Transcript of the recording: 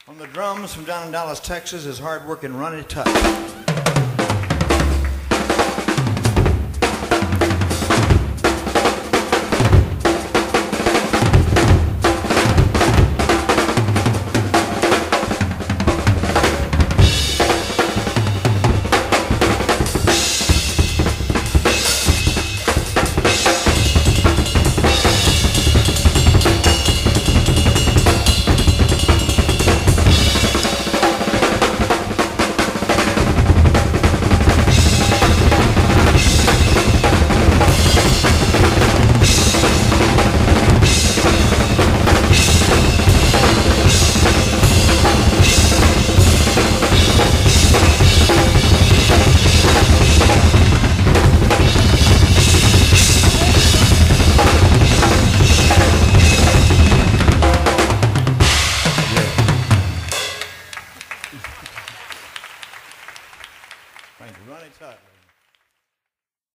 On the drums from down in Dallas, Texas is hard-working Ronnie Tutt. Thank you, Ronnie Tutt.